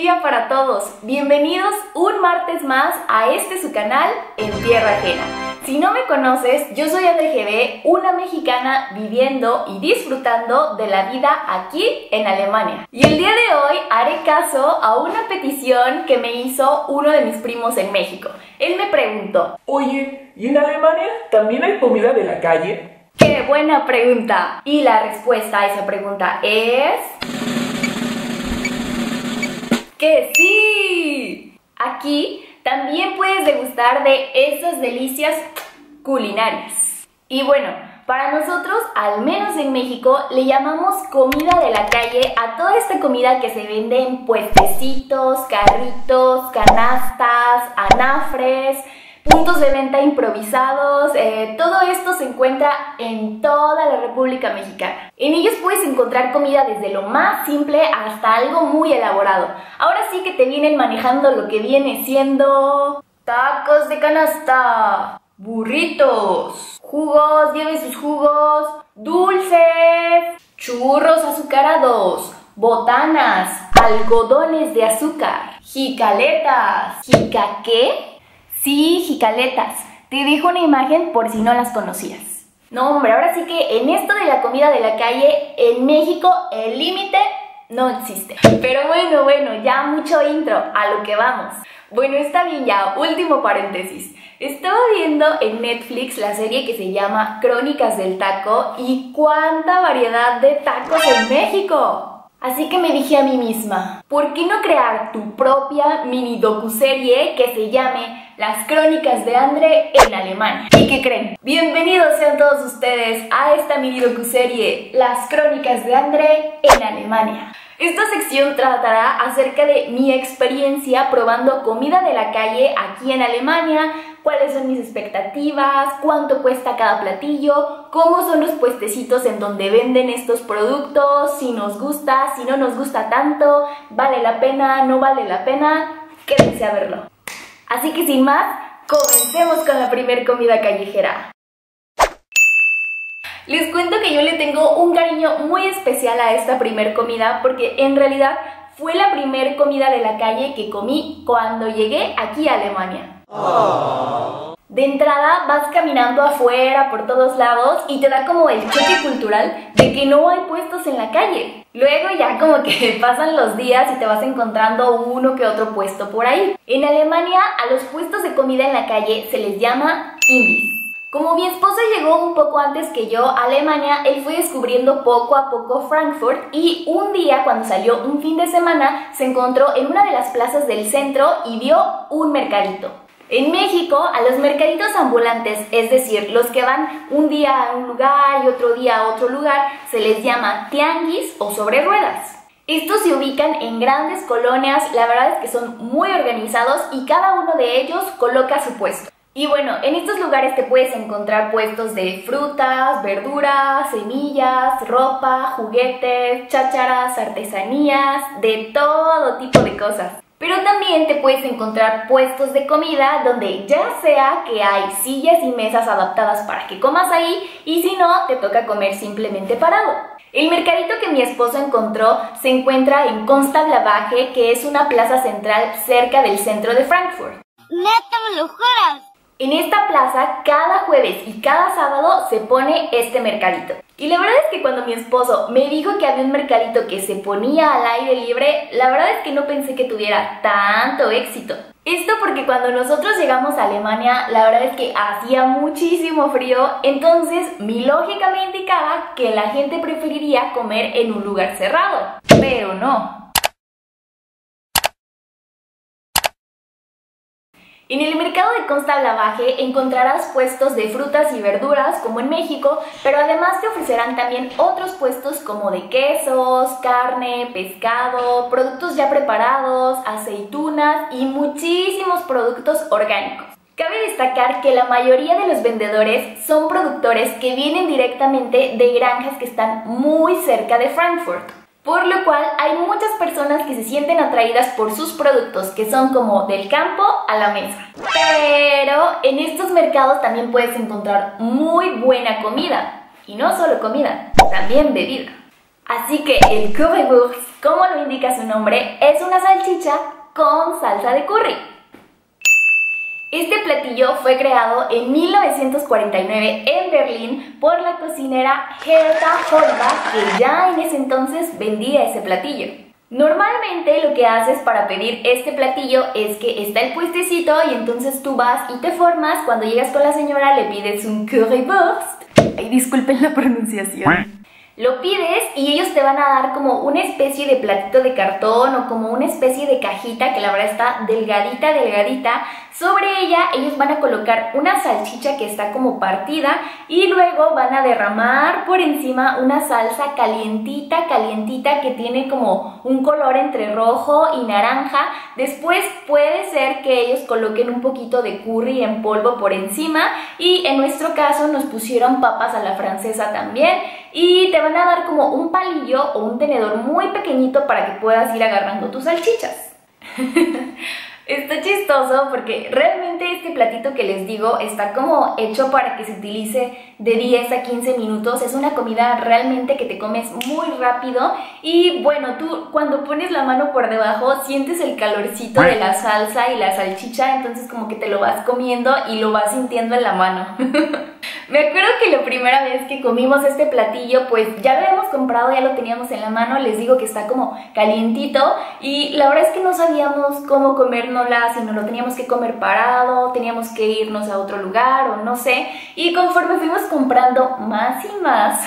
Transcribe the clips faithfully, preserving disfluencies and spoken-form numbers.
día para todos. Bienvenidos un martes más a este su canal En Tierra Ajena. Si no me conoces, yo soy A D G B, una mexicana viviendo y disfrutando de la vida aquí en Alemania. Y el día de hoy haré caso a una petición que me hizo uno de mis primos en México. Él me preguntó: Oye, ¿y en Alemania también hay comida de la calle? ¡Qué buena pregunta! Y la respuesta a esa pregunta es... ¡que sí! Aquí también puedes degustar de esas delicias culinarias. Y bueno, para nosotros, al menos en México, le llamamos comida de la calle a toda esta comida que se vende en puestecitos, carritos, canastas, anafres, puntos de venta improvisados. eh, todo esto se encuentra en toda la República Mexicana. En ellos puedes encontrar comida desde lo más simple hasta algo muy elaborado. Ahora sí que te vienen manejando lo que viene siendo tacos de canasta, burritos, jugos, lleven sus jugos, dulces, churros azucarados, botanas, algodones de azúcar, jicaletas. ¿Jica qué? Sí, jicaletas. Te dejo una imagen por si no las conocías. No, hombre, ahora sí que en esto de la comida de la calle, en México el límite no existe. Pero bueno, bueno, ya mucho intro, a lo que vamos. Bueno, está bien ya, último paréntesis. Estaba viendo en Netflix la serie que se llama Crónicas del Taco y ¡cuánta variedad de tacos en México! Así que me dije a mí misma, ¿por qué no crear tu propia mini docuserie que se llame Las Crónicas de Andre en Alemania? ¿Y qué creen? Bienvenidos sean todos ustedes a esta mini docuserie Las Crónicas de Andre en Alemania. Esta sección tratará acerca de mi experiencia probando comida de la calle aquí en Alemania, cuáles son mis expectativas, cuánto cuesta cada platillo, cómo son los puestecitos en donde venden estos productos, si nos gusta, si no nos gusta tanto, vale la pena, no vale la pena, quédense a verlo. Así que sin más, comencemos con la primer comida callejera. Les cuento que yo le tengo un cariño muy especial a esta primer comida porque en realidad fue la primer comida de la calle que comí cuando llegué aquí a Alemania. Oh. De entrada vas caminando afuera por todos lados y te da como el choque cultural de que no hay puestos en la calle. Luego ya como que pasan los días y te vas encontrando uno que otro puesto por ahí. En Alemania a los puestos de comida en la calle se les llama Imbiss. Como mi esposo llegó un poco antes que yo a Alemania, él fue descubriendo poco a poco Frankfurt y un día cuando salió un fin de semana se encontró en una de las plazas del centro y vio un mercadito. En México a los mercaditos ambulantes, es decir, los que van un día a un lugar y otro día a otro lugar, se les llama tianguis o sobre ruedas. Estos se ubican en grandes colonias, la verdad es que son muy organizados y cada uno de ellos coloca su puesto. Y bueno, en estos lugares te puedes encontrar puestos de frutas, verduras, semillas, ropa, juguetes, chácharas, artesanías, de todo tipo de cosas. Pero también te puedes encontrar puestos de comida donde ya sea que hay sillas y mesas adaptadas para que comas ahí y si no, te toca comer simplemente parado. El mercadito que mi esposo encontró se encuentra en Konstablerwache, que es una plaza central cerca del centro de Frankfurt. ¡Neta, me lo juras! En esta plaza, cada jueves y cada sábado se pone este mercadito. Y la verdad es que cuando mi esposo me dijo que había un mercadito que se ponía al aire libre, la verdad es que no pensé que tuviera tanto éxito. Esto porque cuando nosotros llegamos a Alemania, la verdad es que hacía muchísimo frío, entonces mi lógica me indicaba que la gente preferiría comer en un lugar cerrado. Pero no. En el mercado de Konstablerwache encontrarás puestos de frutas y verduras como en México, pero además te ofrecerán también otros puestos como de quesos, carne, pescado, productos ya preparados, aceitunas y muchísimos productos orgánicos. Cabe destacar que la mayoría de los vendedores son productores que vienen directamente de granjas que están muy cerca de Frankfurt. Por lo cual hay muchas personas que se sienten atraídas por sus productos que son como del campo a la mesa. Pero en estos mercados también puedes encontrar muy buena comida. Y no solo comida, también bebida. Así que el currywurst, como lo indica su nombre, es una salchicha con salsa de curry. Este platillo fue creado en mil novecientos cuarenta y nueve en Berlín por la cocinera Herta Holbach, que ya en ese entonces vendía ese platillo. Normalmente lo que haces para pedir este platillo es que está el puestecito y entonces tú vas y te formas. Cuando llegas con la señora le pides un currywurst. Ay, disculpen la pronunciación. Lo pides y ellos te van a dar como una especie de platito de cartón o como una especie de cajita que la verdad está delgadita, delgadita. Sobre ella ellos van a colocar una salchicha que está como partida y luego van a derramar por encima una salsa calientita, calientita que tiene como un color entre rojo y naranja. Después puede ser que ellos coloquen un poquito de curry en polvo por encima y en nuestro caso nos pusieron papas a la francesa también. Y te van a dar como un palillo o un tenedor muy pequeñito para que puedas ir agarrando tus salchichas. Está chistoso porque realmente este platito que les digo está como hecho para que se utilice de diez a quince minutos. Es una comida realmente que te comes muy rápido y bueno, tú cuando pones la mano por debajo sientes el calorcito de la salsa y la salchicha, entonces como que te lo vas comiendo y lo vas sintiendo en la mano. Me acuerdo que la primera vez que comimos este platillo, pues ya lo habíamos comprado, ya lo teníamos en la mano, les digo que está como calientito y la verdad es que no sabíamos cómo comérnosla, si no lo teníamos que comer parado, teníamos que irnos a otro lugar o no sé, y conforme fuimos comprando más y más,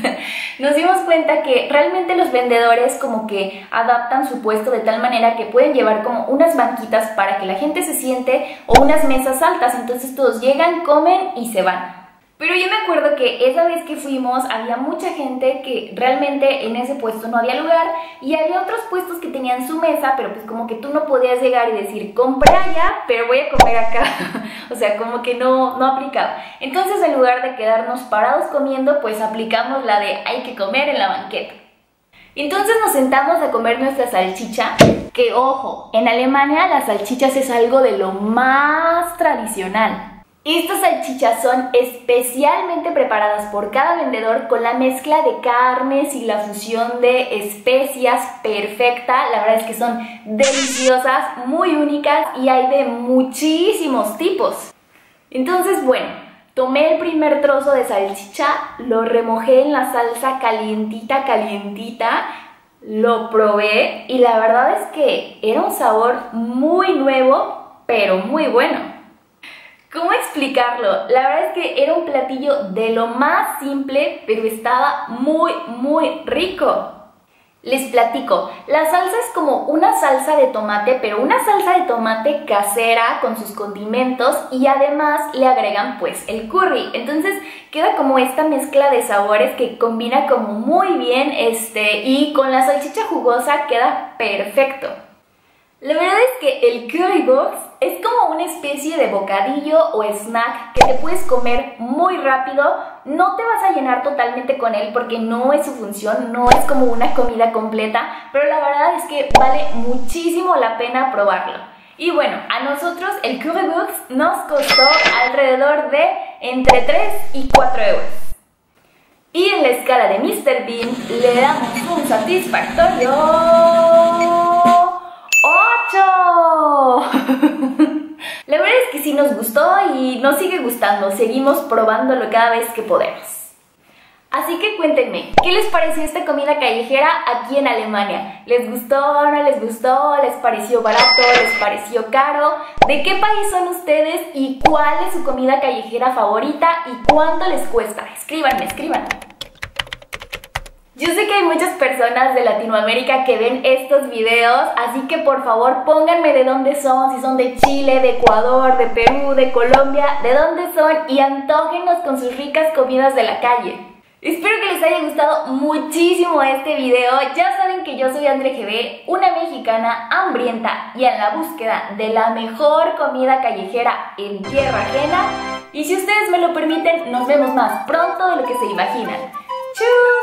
nos dimos cuenta que realmente los vendedores como que adaptan su puesto de tal manera que pueden llevar como unas banquitas para que la gente se siente o unas mesas altas, entonces todos llegan, comen y se van. Pero yo me acuerdo que esa vez que fuimos había mucha gente que realmente en ese puesto no había lugar y había otros puestos que tenían su mesa, pero pues como que tú no podías llegar y decir compré allá, pero voy a comer acá. O sea, como que no, no aplicaba. Entonces en lugar de quedarnos parados comiendo, pues aplicamos la de hay que comer en la banqueta. Entonces nos sentamos a comer nuestra salchicha, que ojo, en Alemania las salchichas es algo de lo más tradicional. Estas salchichas son especialmente preparadas por cada vendedor con la mezcla de carnes y la fusión de especias perfecta. La verdad es que son deliciosas, muy únicas y hay de muchísimos tipos. Entonces, bueno, tomé el primer trozo de salchicha, lo remojé en la salsa calientita, calientita, lo probé y la verdad es que era un sabor muy nuevo, pero muy bueno. ¿Cómo explicarlo? La verdad es que era un platillo de lo más simple, pero estaba muy, muy rico. Les platico, la salsa es como una salsa de tomate, pero una salsa de tomate casera con sus condimentos y además le agregan pues el curry. Entonces queda como esta mezcla de sabores que combina como muy bien este, y con la salchicha jugosa queda perfecto. La verdad es que el currywurst es como una especie de bocadillo o snack que te puedes comer muy rápido. No te vas a llenar totalmente con él porque no es su función, no es como una comida completa, pero la verdad es que vale muchísimo la pena probarlo. Y bueno, a nosotros el currywurst nos costó alrededor de entre tres y cuatro euros. Y en la escala de míster Bean le damos un satisfactorio ocho. La verdad es que sí nos gustó y nos sigue gustando, seguimos probándolo cada vez que podemos. Así que cuéntenme, ¿qué les pareció esta comida callejera aquí en Alemania? ¿Les gustó? ¿No les gustó? ¿Les pareció barato? ¿Les pareció caro? ¿De qué país son ustedes? ¿Y cuál es su comida callejera favorita? ¿Y cuánto les cuesta? Escríbanme, escríbanme. Yo sé que hay muchas personas de Latinoamérica que ven estos videos, así que por favor pónganme de dónde son, si son de Chile, de Ecuador, de Perú, de Colombia, de dónde son y antójennos con sus ricas comidas de la calle. Espero que les haya gustado muchísimo este video. Ya saben que yo soy Andre G B, una mexicana hambrienta y en la búsqueda de la mejor comida callejera en tierra ajena. Y si ustedes me lo permiten, nos vemos más pronto de lo que se imaginan. ¡Chau!